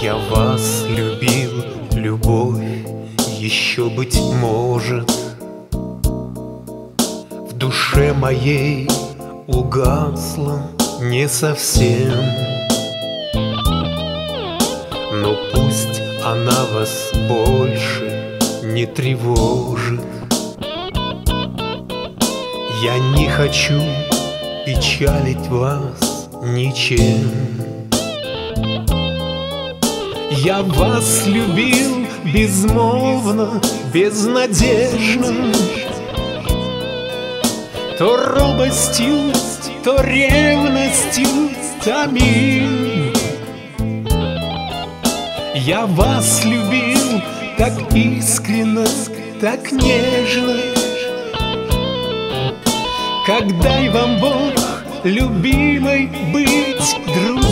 Я вас любил, любовь еще, быть может, в душе моей угасла не совсем. Но пусть она вас больше не тревожит. Я не хочу печалить вас ничем. Я вас любил безмолвно, безнадежно, то робостью, то ревностью томил. Я вас любил так искренно, так нежно, как дай вам Бог, любимой, быть друг.